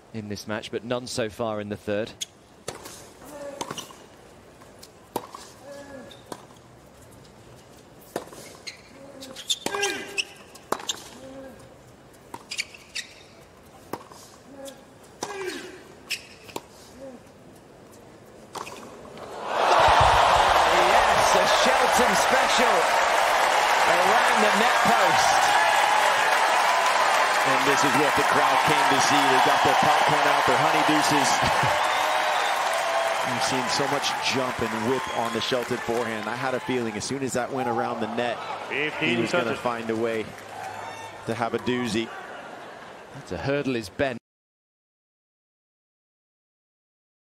in this match, but none so far in the third. Special around the net post. And this is what the crowd came to see. They got their popcorn out, their honey deuces. You've seen so much jump and whip on the Shelton forehand. I had a feeling as soon as that went around the net, he was going to find a way to have a doozy. That's a hurdle is Ben.